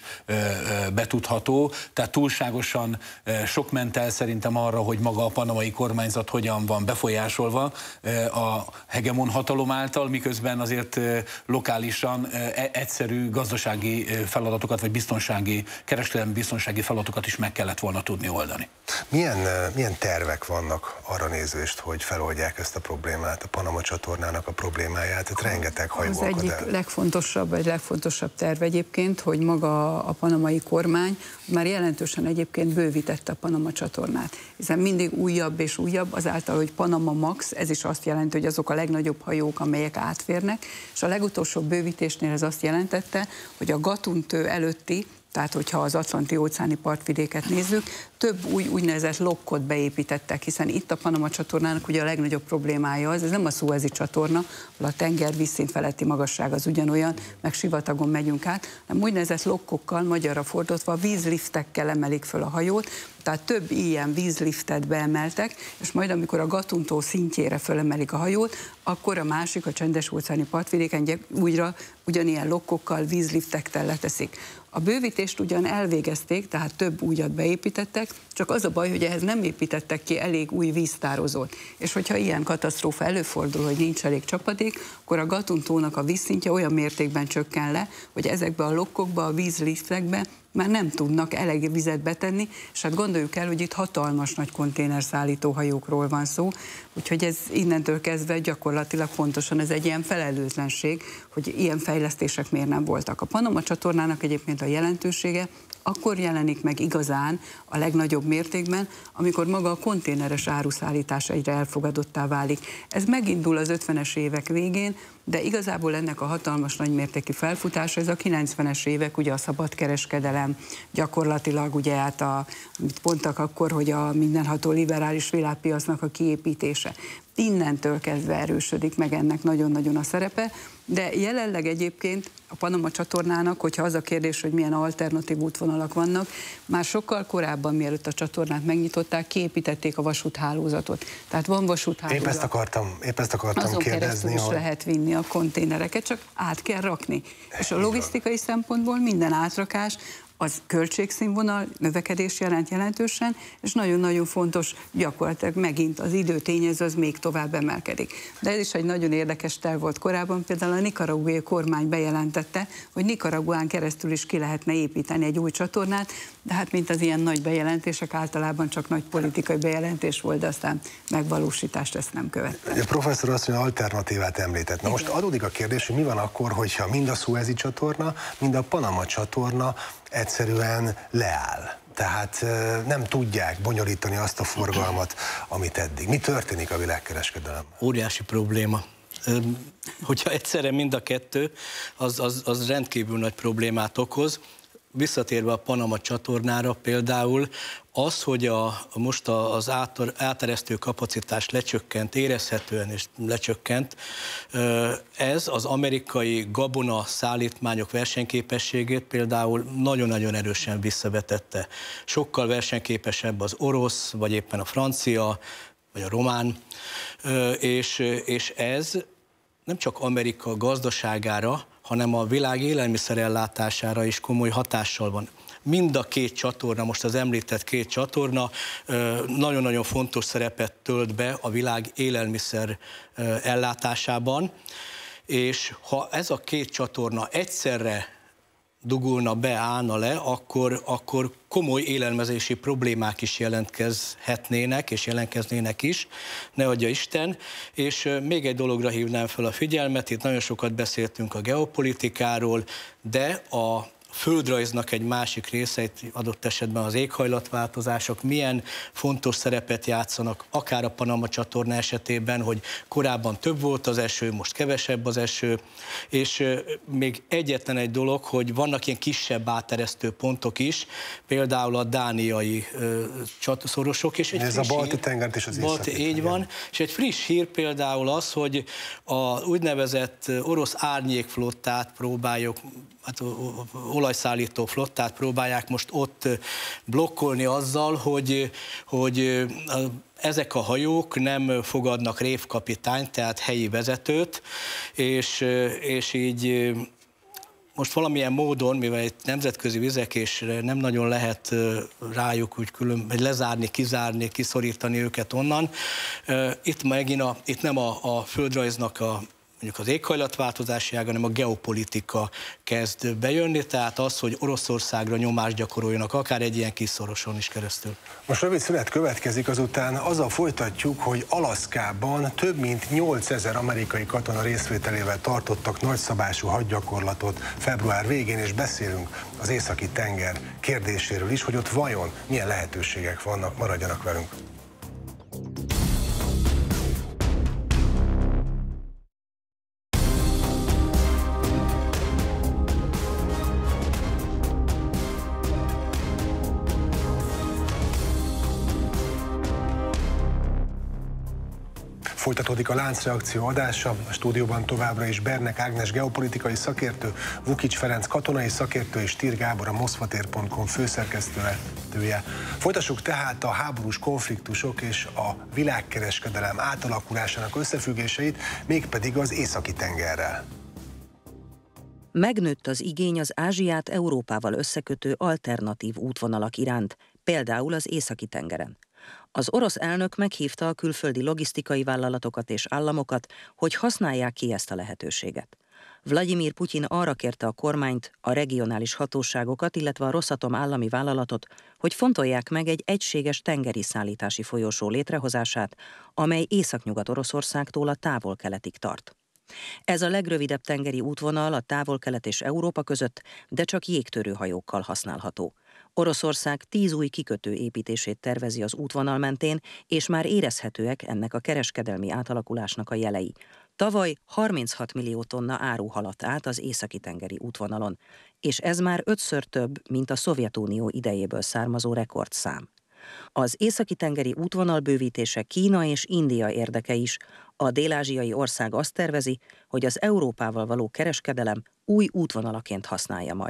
betudható. Tehát túlságosan sok ment el szerintem arra, hogy maga a panamai kormányzat hogyan van befolyásolva a hegemon hatalom által, miközben azért lokálisan egyszerű gazdasági feladatokat, vagy biztonsági, kereskedelmi biztonsági feladatokat is meg kellett volna tudni oldani. Milyen, milyen tervek vannak arra nézvést, hogy feloldják ezt a problémát, a Panama csatornának a problémáját? Tehát rengeteg hajó akad el. Az egyik legfontosabb, vagy legfontosabb terv egyébként, hogy maga a panamai kormány már jelentősen egyébként bővítette a Panama csatornát, hiszen mindig újabb és újabb, azáltal, hogy Panama Max, ez is azt jelenti, hogy azok a legnagyobb hajók, amelyek átférnek, és a legutolsó bővítésnél ez azt jelentette, hogy a Gattuntó előtti, tehát hogyha az atlanti-óceáni partvidéket nézzük, több új úgynevezett lokkot beépítettek, hiszen itt a Panama csatornának ugye a legnagyobb problémája az, ez nem a Szuezi csatorna, ahol a tenger vízszint feletti magasság az ugyanolyan, meg sivatagon megyünk át, hanem úgynevezett lokkokkal, magyarra fordítva vízliftekkel emelik föl a hajót, tehát több ilyen vízliftet beemeltek, és majd amikor a Gattuntó szintjére fölemelik a hajót, akkor a másik, a Csendes-óceáni partvidéken újra ugyanilyen lokkokkal, vízliftekkel leteszik. A bővítést ugyan elvégezték, tehát több újat beépítettek, csak az a baj, hogy ehhez nem építettek ki elég új víztározót. És hogyha ilyen katasztrófa előfordul, hogy nincs elég csapadék, akkor a Gattuntónak a vízszintje olyan mértékben csökken le, hogy ezekbe a lokkokba, a vízliftekbe már nem tudnak elég vizet betenni, és hát gondoljuk el, hogy itt hatalmas nagy konténerszállító hajókról van szó, úgyhogy ez innentől kezdve gyakorlatilag pontosan ez egy ilyen felelőtlenség, hogy ilyen fejlesztések miért nem voltak. A Panama csatornának egyébként a jelentősége akkor jelenik meg igazán a legnagyobb mértékben, amikor maga a konténeres áruszállítás egyre elfogadottá válik. Ez megindul az ötvenes évek végén, de igazából ennek a hatalmas nagymértékű felfutása, ez a kilencvenes évek, ugye a szabadkereskedelem, gyakorlatilag ugye hát a, amit mondtak akkor, hogy a mindenható liberális világpiacnak a kiépítése. innentől kezdve erősödik meg ennek nagyon-nagyon a szerepe, de jelenleg egyébként a Panama csatornának, hogyha az a kérdés, hogy milyen alternatív útvonalak vannak, már sokkal korábban, mielőtt a csatornát megnyitották, kiépítették a vasúthálózatot. Tehát van vasúthálózat. Épp ezt akartam, épp ezt akartam azon kérdezni. keresztül is hogy... lehet vinni a konténereket, csak át kell rakni. És a logisztikai szempontból minden átrakás az költségszínvonal növekedés jelent jelentősen, és nagyon-nagyon fontos, gyakorlatilag megint az időtényező az még tovább emelkedik. De ez is egy nagyon érdekes terv volt korábban, például a nikaraguai kormány bejelentette, hogy Nikaraguán keresztül is ki lehetne építeni egy új csatornát, de hát mint az ilyen nagy bejelentések általában csak nagy politikai bejelentés volt, de aztán megvalósítást ezt nem követte. A professzor azt mondja, alternatívát említett. Na most adódik a kérdés, hogy mi van akkor, hogyha mind a Szuezi csatorna, mind a Panama csatorna egyszerűen leáll. Tehát nem tudják bonyolítani azt a forgalmat, amit eddig. Mi történik a világkereskedelem? Óriási probléma. Hogyha egyszerre mind a kettő, az, az, az rendkívül nagy problémát okoz. Visszatérve a Panama csatornára például, az, hogy a, most az áteresztő kapacitás lecsökkent, érezhetően és lecsökkent, ez az amerikai gabona szállítmányok versenyképességét például nagyon-nagyon erősen visszavetette. Sokkal versenyképesebb az orosz, vagy éppen a francia, vagy a román, és, és ez nem csak Amerika gazdaságára, hanem a világ élelmiszerellátására is komoly hatással van. Mind a két csatorna, most az említett két csatorna nagyon-nagyon fontos szerepet tölt be a világ élelmiszer ellátásában, és ha ez a két csatorna egyszerre dugulna be, állna le, akkor, akkor komoly élelmezési problémák is jelentkezhetnének, és jelentkeznének is, ne adja Isten. És még egy dologra hívnám fel a figyelmet, itt nagyon sokat beszéltünk a geopolitikáról, de a földrajznak egy másik része, itt adott esetben az éghajlatváltozások milyen fontos szerepet játszanak, akár a Panama csatorna esetében, hogy korábban több volt az eső, most kevesebb az eső, és még egyetlen egy dolog, hogy vannak ilyen kisebb áteresztő pontok is, például a dániai csatszorosok, és egy ez a balti tengert és az északi tenger. Így van, és egy friss hír például az, hogy a úgynevezett orosz árnyékflottát próbáljuk, hát olajszállító flottát próbálják most ott blokkolni azzal, hogy, hogy ezek a hajók nem fogadnak révkapitányt, tehát helyi vezetőt, és, és így most valamilyen módon, mivel egy nemzetközi vizek, és nem nagyon lehet rájuk úgy külön, vagy lezárni, kizárni, kiszorítani őket onnan, itt megint a, itt nem a, a földrajznak a mondjuk az éghajlatváltozási ág, hanem a geopolitika kezd bejönni, tehát az, hogy Oroszországra nyomást gyakoroljanak, akár egy ilyen kis szoroson is keresztül. Most rövid szünet következik, azután azzal folytatjuk, hogy Alaszkában több mint nyolcezer amerikai katona részvételével tartottak nagyszabású hadgyakorlatot február végén, és beszélünk az északi tenger kérdéséről is, hogy ott vajon milyen lehetőségek vannak, maradjanak velünk. Folytatódik a Láncreakció adása, a stúdióban továbbra is Bernek Ágnes geopolitikai szakértő, Vukics Ferenc katonai szakértő és Tir Gábor a moszkvatér pont com főszerkesztője. Folytassuk tehát a háborús konfliktusok és a világkereskedelem átalakulásának összefüggéseit, mégpedig az északi tengerrel. Megnőtt az igény az Ázsiát Európával összekötő alternatív útvonalak iránt, például az északi tengeren. Az orosz elnök meghívta a külföldi logisztikai vállalatokat és államokat, hogy használják ki ezt a lehetőséget. Vladimir Putyin arra kérte a kormányt, a regionális hatóságokat, illetve a Rosatom állami vállalatot, hogy fontolják meg egy egységes tengeri szállítási folyosó létrehozását, amely Északnyugat-Oroszországtól a távol-keletig tart. Ez a legrövidebb tengeri útvonal a távol-kelet és Európa között, de csak jégtörő hajókkal használható. Oroszország tíz új kikötő építését tervezi az útvonal mentén, és már érezhetőek ennek a kereskedelmi átalakulásnak a jelei. Tavaly harminchat millió tonna áru haladt át az északi-tengeri útvonalon, és ez már ötször több, mint a Szovjetunió idejéből származó rekordszám. Az északi-tengeri útvonal bővítése Kína és India érdeke is. A dél-ázsiai ország azt tervezi, hogy az Európával való kereskedelem új útvonalaként használja majd.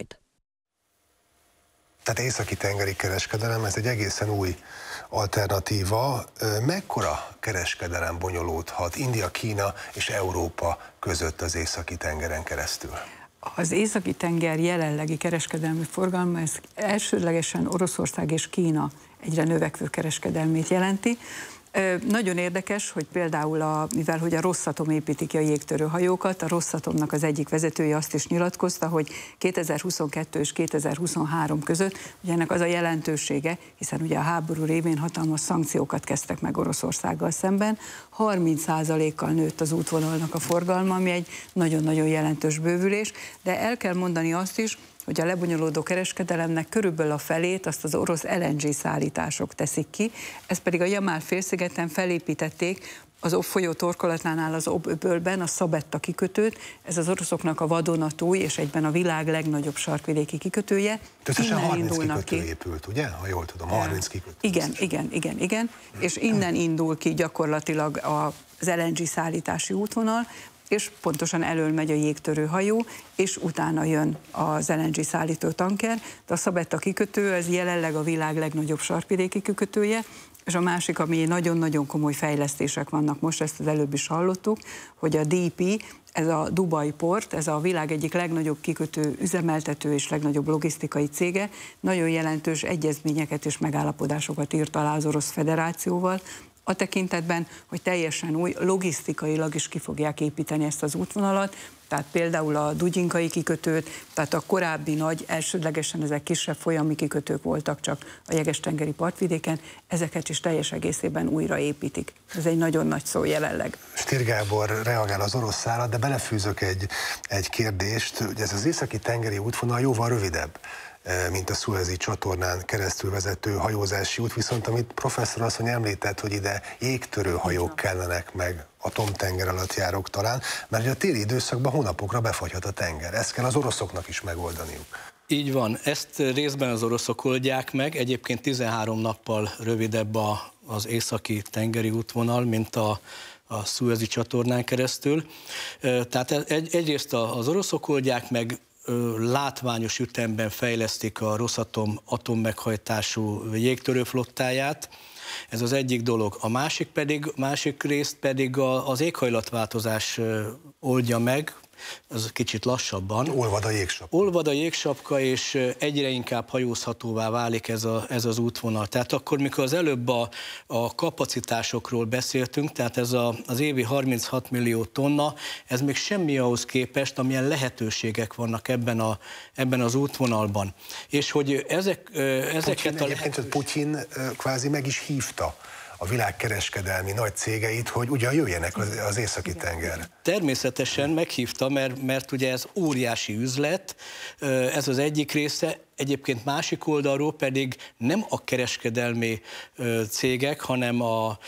Tehát északi-tengeri kereskedelem, ez egy egészen új alternatíva. Mekkora kereskedelem bonyolódhat India, Kína és Európa között az északi-tengeren keresztül? Az északi-tenger jelenlegi kereskedelmi forgalma, ez elsődlegesen Oroszország és Kína egyre növekvő kereskedelmét jelenti. Nagyon érdekes, hogy például, a, mivel hogy a Rosszatom építi ki a jégtörő hajókat, a Rosszatomnak az egyik vezetője azt is nyilatkozta, hogy kétezer-huszonkettő és kétezer-huszonhárom között ugye ennek az a jelentősége, hiszen ugye a háború révén hatalmas szankciókat kezdtek meg Oroszországgal szemben, harminc százalékkal nőtt az útvonalnak a forgalma, ami egy nagyon-nagyon jelentős bővülés, de el kell mondani azt is, hogy a lebonyolódó kereskedelemnek körülbelül a felét azt az orosz el en gé szállítások teszik ki, ezt pedig a Jamál-félszigeten felépítették az Ob folyó torkolatánál az Ob öbölben a Szabetta kikötőt, ez az oroszoknak a vadonatúj és egyben a világ legnagyobb sarkvidéki kikötője. Összesen harminc kikötő épült, ugye? Ha jól tudom, harminc kikötő. Igen, igen, igen, igen, és innen indul ki gyakorlatilag az el en gé szállítási útvonal, és pontosan elől megy a jégtörő hajó, és utána jön az el en gé szállító tanker, de a Szabetta kikötő az jelenleg a világ legnagyobb sarkvidéki kikötője, és a másik, ami nagyon-nagyon komoly fejlesztések vannak most, ezt az előbb is hallottuk, hogy a dé pé, ez a Dubai Port, ez a világ egyik legnagyobb kikötő üzemeltető és legnagyobb logisztikai cége, nagyon jelentős egyezményeket és megállapodásokat írt alá az Orosz Federációval, a tekintetben, hogy teljesen új, logisztikailag is ki fogják építeni ezt az útvonalat, tehát például a Dugyinkai kikötőt, tehát a korábbi nagy, elsődlegesen ezek kisebb folyami kikötők voltak csak a Jeges-tengeri partvidéken, ezeket is teljes egészében újra építik. Ez egy nagyon nagy szó jelenleg. Stier Gábor reagál az orosz szállat, de belefűzök egy, egy kérdést, hogy ez az északi-tengeri útvonal jóval rövidebb, mint a Szuezi csatornán keresztül vezető hajózási út, viszont amit professzor asszony említett, hogy ide jégtörő hajók kellenek meg, atomtenger alatt járók talán, mert a téli időszakban hónapokra befagyhat a tenger. Ezt kell az oroszoknak is megoldaniuk. Így van, ezt részben az oroszok oldják meg, egyébként tizenhárom nappal rövidebb a, az északi tengeri útvonal, mint a a Szuezi csatornán keresztül. Tehát egy, egyrészt az oroszok oldják meg, látványos ütemben fejlesztik a Rosszatom atommeghajtású jégtörőflottáját. Ez az egyik dolog. A másik pedig, másik részt pedig az éghajlatváltozás oldja meg, az kicsit lassabban. Olvad a jégsapka. Olvad a jégsapka, és egyre inkább hajózhatóvá válik ez, a, ez az útvonal. Tehát akkor, mikor az előbb a, a kapacitásokról beszéltünk, tehát ez a, az évi harminchat millió tonna, ez még semmi ahhoz képest, amilyen lehetőségek vannak ebben, a, ebben az útvonalban. És hogy ezek, ezeket Putyin, a... Egyébként Putyin kvázi meg is hívta a világkereskedelmi nagy cégeit, hogy ugyan jöjjenek az, az északi tenger. Természetesen meghívta, mert, mert ugye ez óriási üzlet, ez az egyik része, egyébként másik oldalról pedig nem a kereskedelmi cégek, hanem a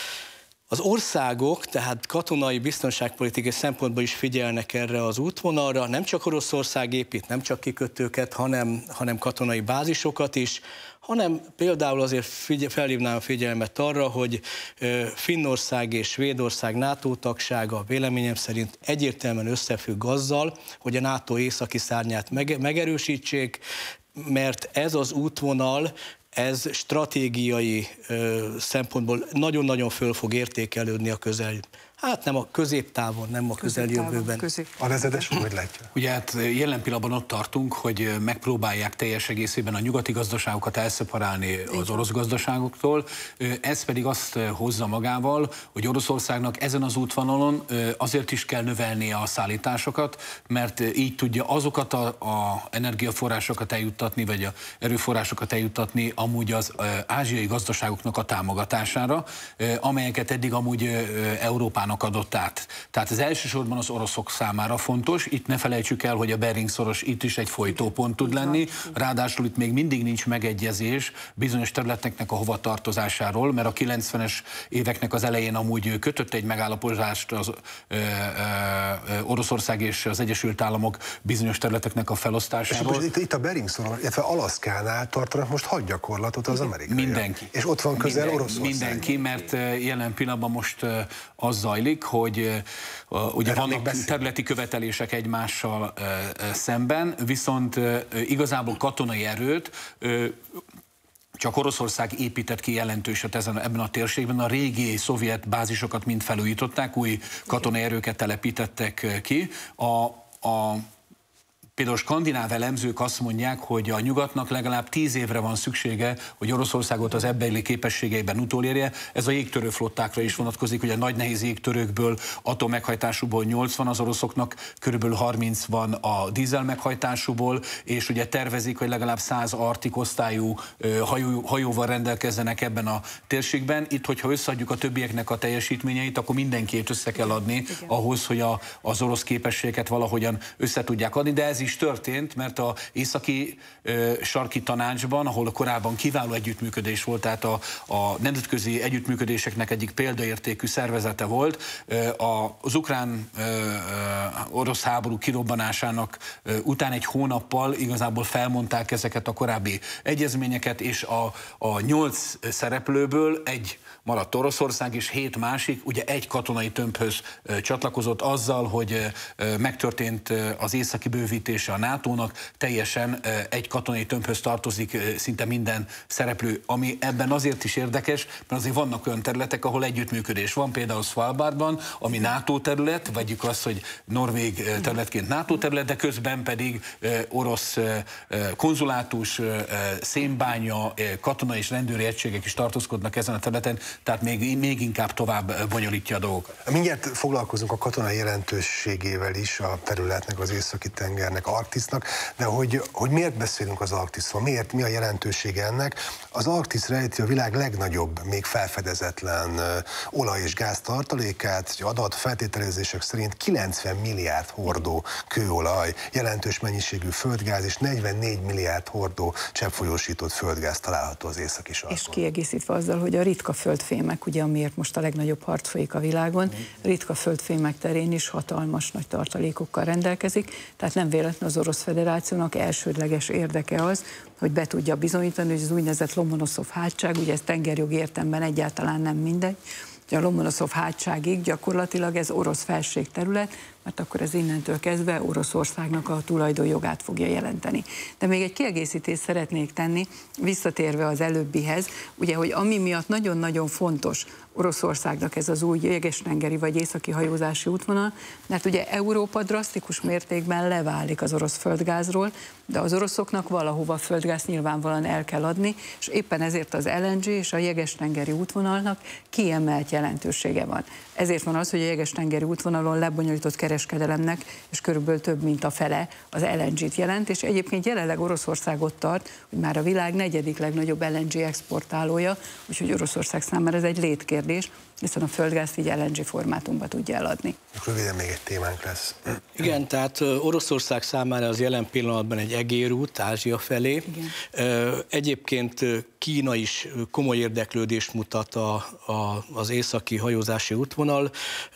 Az országok, tehát katonai biztonságpolitikai szempontból is figyelnek erre az útvonalra, nem csak Oroszország épít, nem csak kikötőket, hanem, hanem katonai bázisokat is, hanem például azért figyel, felhívnám a figyelmet arra, hogy Finnország és Svédország NATO tagsága véleményem szerint egyértelműen összefügg azzal, hogy a NATO északi szárnyát megerősítsék, mert ez az útvonal, ez stratégiai ö, szempontból nagyon-nagyon föl fog értékelődni a közel, hát nem a középtávon, nem a közeljövőben. Közép. A vezetés hogy látja? Ugye hát jelen pillanatban ott tartunk, hogy megpróbálják teljes egészében a nyugati gazdaságokat elszeparálni az orosz gazdaságoktól. Ez pedig azt hozza magával, hogy Oroszországnak ezen az útvonalon azért is kell növelnie a szállításokat, mert így tudja azokat a, a energiaforrásokat eljuttatni, vagy a erőforrásokat eljuttatni amúgy az ázsiai gazdaságoknak a támogatására, amelyeket eddig amúgy Európának Európának adott át. Tehát ez elsősorban az oroszok számára fontos. Itt ne felejtsük el, hogy a Bering-szoros itt is egy folytópont tud lenni. Ráadásul itt még mindig nincs megegyezés bizonyos területeknek a hovatartozásáról, mert a kilencvenes éveknek az elején amúgy kötött egy megállapodást az ö, ö, ö, Oroszország és az Egyesült Államok bizonyos területeknek a felosztásáról. És itt, itt a Bering-szoron, illetve Alaszkánál tartanak most hadgyakorlatot az amerikaiak. Mindenki. És ott van közel Minden, Oroszország. Mindenki, mert jelen pillanatban most az zajlik, hogy ugye Erről vannak területi követelések egymással szemben, viszont igazából katonai erőt csak Oroszország épített ki jelentőset ezen, ebben a térségben. A régi szovjet bázisokat mind felújították, új katonai erőket telepítettek ki. A, a Például skandináv elemzők azt mondják, hogy a nyugatnak legalább tíz évre van szüksége, hogy Oroszországot az ebbeli képességeiben utolérje. Ez a jégtörő flottákra is vonatkozik, hogy a nagy nehéz jégtörőkből, atommeghajtásúból nyolcvan, az oroszoknak körülbelül harminc van a dízel meghajtásúból, és ugye tervezik, hogy legalább száz Arctic osztályú hajó, hajóval rendelkezzenek ebben a térségben. Itt, hogyha összeadjuk a többieknek a teljesítményeit, akkor mindenkit össze kell adni igen. ahhoz, hogy a, az orosz képességeket valahogyan össze tudják adni, de ez is történt, mert az északi ö, sarki tanácsban, ahol korábban kiváló együttműködés volt, tehát a, a nemzetközi együttműködéseknek egyik példaértékű szervezete volt, ö, a, az ukrán-orosz háború kirobbanásának ö, után egy hónappal igazából felmondták ezeket a korábbi egyezményeket, és a, a nyolc szereplőből egy maradt Oroszország, és hét másik, ugye egy katonai tömbhöz ö, csatlakozott azzal, hogy ö, megtörtént ö, az északi bővítése a nátónak, teljesen ö, egy katonai tömbhöz tartozik ö, szinte minden szereplő, ami ebben azért is érdekes, mert azért vannak olyan területek, ahol együttműködés van, például Svalbardban, ami NATO terület, vegyük azt, hogy norvég területként NATO terület, de közben pedig ö, orosz ö, konzulátus, ö, szénbánya, ö, katonai és rendőri egységek is tartózkodnak ezen a területen, tehát még, még inkább tovább bonyolítja a dolgokat. Mindjárt foglalkozunk a katonai jelentőségével is a területnek, az északi tengernek, Arktisznak, de hogy, hogy miért beszélünk az Arktiszról, miért, mi a jelentősége ennek? Az Arktisz rejti a világ legnagyobb, még felfedezetlen uh, olaj- és gáz tartalékát, adat feltételezések szerint kilencven milliárd hordó kőolaj, jelentős mennyiségű földgáz és negyvennégy milliárd hordó cseppfolyósított földgáz található az északi sarkon. És kiegészítve azzal, hogy a ritka földfémek, ugye amiért most a legnagyobb harc folyik a világon, ritka földfémek terén is hatalmas nagy tartalékokkal rendelkezik, tehát nem véletlen az Orosz Föderációnak elsődleges érdeke az, hogy be tudja bizonyítani, hogy az úgynevezett Lomonoszov-hátság, ugye ez tengerjogi értelemben egyáltalán nem mindegy, hogy a Lomonoszov-hátságig gyakorlatilag ez orosz felségterület, mert akkor ez innentől kezdve Oroszországnak a tulajdonjogát fogja jelenteni. De még egy kiegészítést szeretnék tenni, visszatérve az előbbihez, ugye, hogy ami miatt nagyon-nagyon fontos Oroszországnak ez az új jeges-tengeri vagy északi hajózási útvonal, mert ugye Európa drasztikus mértékben leválik az orosz földgázról, de az oroszoknak valahova a földgáz nyilvánvalóan el kell adni, és éppen ezért az el en gé és a jeges-tengeri útvonalnak kiemelt jelentősége van. Ezért van az, hogy a jeges-tengeri útvonalon lebonyolított kereskedelemnek, és körülbelül több mint a fele az el en gét jelent, és egyébként jelenleg Oroszország ott tart, hogy már a világ negyedik legnagyobb el en gé exportálója, úgyhogy Oroszország számára ez egy létkérdés, hiszen a földgázt így el en gé formátumban tudja eladni. Röviden még egy témánk lesz. Igen, tehát Oroszország számára az jelen pillanatban egy egérút Ázsia felé. Igen. Egyébként Kína is komoly érdeklődést mutat a, a, az északi hajózási útvonal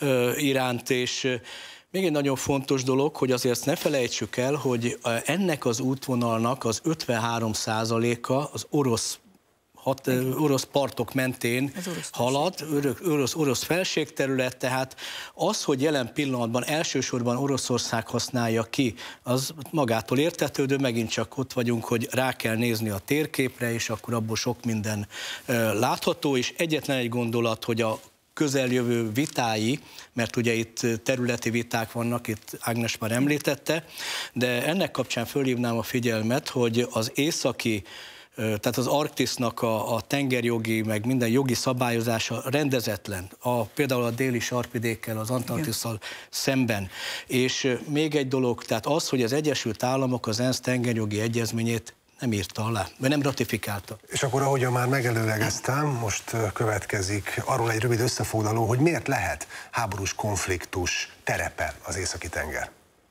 iránt, és még egy nagyon fontos dolog, hogy azért ezt ne felejtsük el, hogy ennek az útvonalnak az ötvenhárom százaléka az orosz Hat, orosz partok mentén orosz halad, orosz, orosz felségterület, tehát az, hogy jelen pillanatban elsősorban Oroszország használja ki, az magától értetődő, megint csak ott vagyunk, hogy rá kell nézni a térképre, és akkor abból sok minden látható, és egyetlen egy gondolat, hogy a közeljövő vitái, mert ugye itt területi viták vannak, itt Ágnes már említette, de ennek kapcsán fölhívnám a figyelmet, hogy az északi, tehát az Arktisznak a, a tengerjogi, meg minden jogi szabályozása rendezetlen, a, például a déli sarkvidékkel, az Antarktisszal szemben. És még egy dolog, tehát az, hogy az Egyesült Államok az ENSZ tengerjogi egyezményét nem írta alá, vagy nem ratifikálta. És akkor, ahogyan már megelőlegeztem, most következik arról egy rövid összefoglaló, hogy miért lehet háborús konfliktus terepe az Északi-tenger.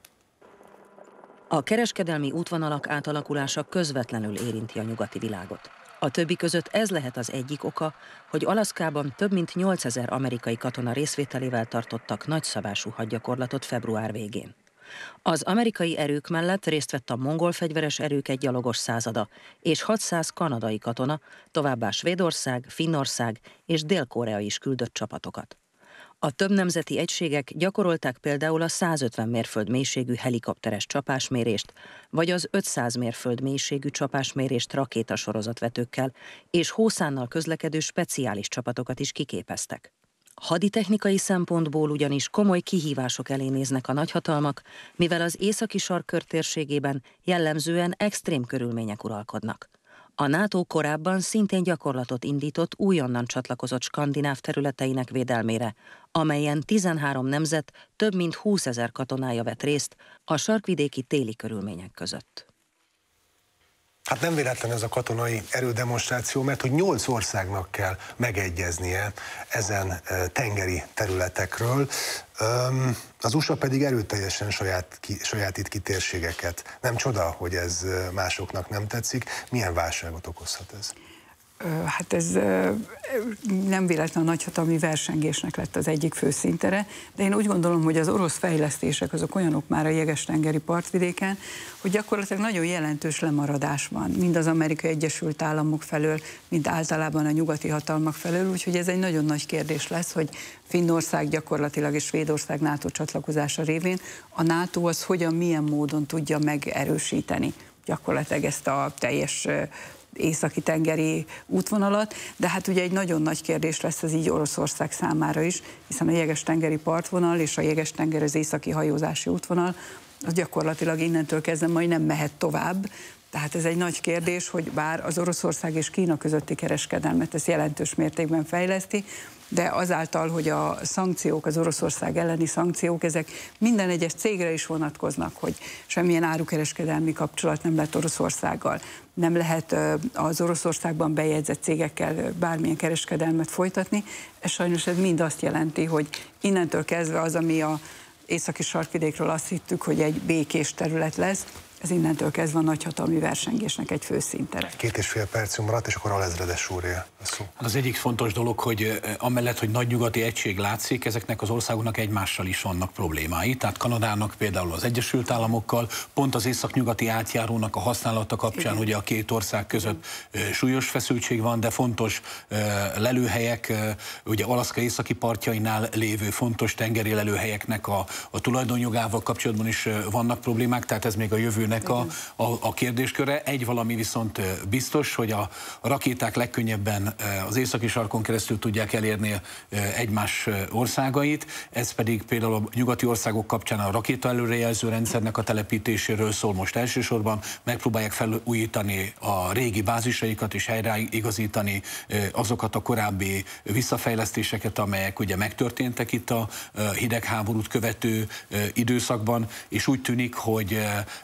A kereskedelmi útvonalak átalakulása közvetlenül érinti a nyugati világot. A többi között ez lehet az egyik oka, hogy Alaszkában több mint nyolcezer amerikai katona részvételével tartottak nagyszabású hadgyakorlatot február végén. Az amerikai erők mellett részt vett a mongol fegyveres erők egy gyalogos százada és hatszáz kanadai katona, továbbá Svédország, Finnország és Dél-Korea is küldött csapatokat. A több nemzeti egységek gyakorolták például a százötven mérföld mélységű helikopteres csapásmérést, vagy az ötszáz mérföld mélységű csapásmérést rakétasorozatvetőkkel, és hószánnal közlekedő speciális csapatokat is kiképeztek. Haditechnikai szempontból ugyanis komoly kihívások elé néznek a nagyhatalmak, mivel az északi sarkkör térségében jellemzően extrém körülmények uralkodnak. A NATO korábban szintén gyakorlatot indított újonnan csatlakozott skandináv területeinek védelmére, amelyen tizenhárom nemzet több mint húszezer katonája vett részt a sarkvidéki téli körülmények között. Hát nem véletlen ez a katonai erődemonstráció, mert hogy nyolc országnak kell megegyeznie ezen tengeri területekről. Az u es á pedig erőteljesen saját, ki, sajátít ki térségeket. Nem csoda, hogy ez másoknak nem tetszik. Milyen válságot okozhat ez? Hát ez nem véletlen a nagyhatalmi versengésnek lett az egyik fő szintere, de én úgy gondolom, hogy az orosz fejlesztések azok olyanok már a jeges-tengeri partvidéken, hogy gyakorlatilag nagyon jelentős lemaradás van, mind az Amerikai Egyesült Államok felől, mind általában a nyugati hatalmak felől, úgyhogy ez egy nagyon nagy kérdés lesz, hogy Finnország gyakorlatilag és Svédország NATO csatlakozása révén a NATO az hogyan, milyen módon tudja megerősíteni gyakorlatilag ezt a teljes északi tengeri útvonalat, de hát ugye egy nagyon nagy kérdés lesz ez így Oroszország számára is, hiszen a jeges-tengeri partvonal és a jeges-tenger az északi hajózási útvonal, az gyakorlatilag innentől kezdve majd nem mehet tovább. Tehát ez egy nagy kérdés, hogy bár az Oroszország és Kína közötti kereskedelmet ez jelentős mértékben fejleszti, de azáltal, hogy a szankciók, az Oroszország elleni szankciók, ezek minden egyes cégre is vonatkoznak, hogy semmilyen árukereskedelmi kapcsolat nem lehet Oroszországgal, nem lehet az Oroszországban bejegyzett cégekkel bármilyen kereskedelmet folytatni. Ez sajnos ez mind azt jelenti, hogy innentől kezdve az, ami a északi sarkvidékről azt hittük, hogy egy békés terület lesz, ez innentől kezdve a nagyhatalmi versengésnek egy főszintere. Két és fél percünk maradt, és akkor alezredes úré a szó. Az egyik fontos dolog, hogy amellett, hogy nagy nyugati egység látszik, ezeknek az országoknak egymással is vannak problémái. Tehát Kanadának például az Egyesült Államokkal, pont az északnyugati átjárónak a használata kapcsán, ugye a két ország között súlyos feszültség van, de fontos lelőhelyek, ugye Alaszka északi partjainál lévő fontos tengeri lelőhelyeknek a, a tulajdonjogával kapcsolatban is vannak problémák, tehát ez még a jövő A, a, a kérdésköre. Egy valami viszont biztos, hogy a, a rakéták legkönnyebben az északi sarkon keresztül tudják elérni egymás országait, ez pedig például a nyugati országok kapcsán a rakéta előrejelző rendszernek a telepítéséről szól most elsősorban, megpróbálják felújítani a régi bázisaikat és helyreigazítani azokat a korábbi visszafejlesztéseket, amelyek ugye megtörténtek itt a hidegháborút követő időszakban, és úgy tűnik, hogy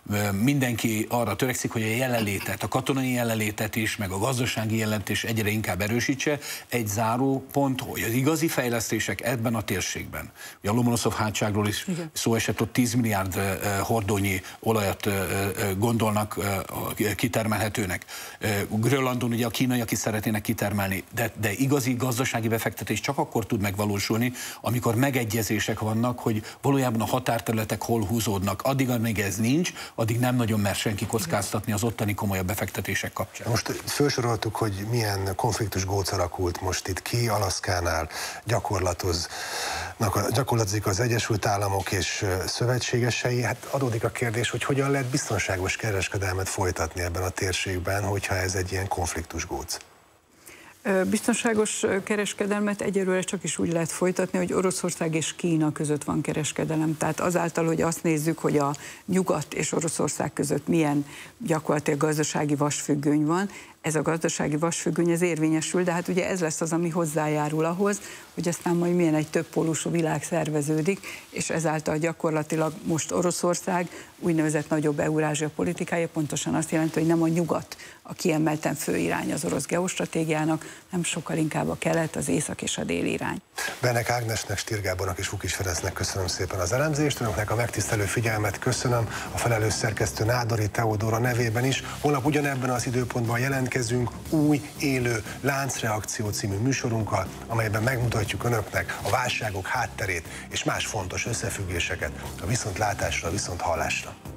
mindenki arra törekszik, hogy a jelenlétet, a katonai jelenlétet is, meg a gazdasági jelenlétet is egyre inkább erősítse. Egy záró pont, hogy az igazi fejlesztések ebben a térségben, ugye a Lomonoszov-hátságról is igen. szó esett, ott tíz milliárd hordónyi olajat gondolnak kitermelhetőnek. Grönlandon ugye a kínaiak is szeretnének kitermelni, de, de igazi gazdasági befektetés csak akkor tud megvalósulni, amikor megegyezések vannak, hogy valójában a határterületek hol húzódnak. Addig, amíg ez nincs, addig nem nagyon mer senki kockáztatni az ottani komolyabb befektetések kapcsán. Most felsoroltuk, hogy milyen konfliktus góc alakult most itt ki, Alaszkánál gyakorlatoznak, gyakorlatozik az Egyesült Államok és szövetségesei. Hát adódik a kérdés, hogy hogyan lehet biztonságos kereskedelmet folytatni ebben a térségben, hogyha ez egy ilyen konfliktus góc. Biztonságos kereskedelmet egyelőre csak is úgy lehet folytatni, hogy Oroszország és Kína között van kereskedelem. Tehát azáltal, hogy azt nézzük, hogy a nyugat és Oroszország között milyen gyakorlatilag gazdasági vasfüggöny van, ez a gazdasági vasfüggöny ez érvényesül, de hát ugye ez lesz az, ami hozzájárul ahhoz, hogy aztán majd milyen egy többpólusú világ szerveződik, és ezáltal gyakorlatilag most Oroszország úgynevezett nagyobb Eurázsia politikája pontosan azt jelenti, hogy nem a nyugat a kiemelten fő irány az orosz geostratégiának, nem sokkal inkább a kelet, az észak és a dél irány. Benek Ágnesnek, Stier Gábornak és Vukis Ferencnek köszönöm szépen az elemzést, önöknek a megtisztelő figyelmet köszönöm, a felelős szerkesztő Nádori Teodóra nevében is. Holnap ugyanebben az időpontban jelentkezünk új, élő Láncreakció című műsorunkkal, amelyben megmutatjuk önöknek a válságok hátterét és más fontos összefüggéseket. A viszontlátásra, viszonthallásra.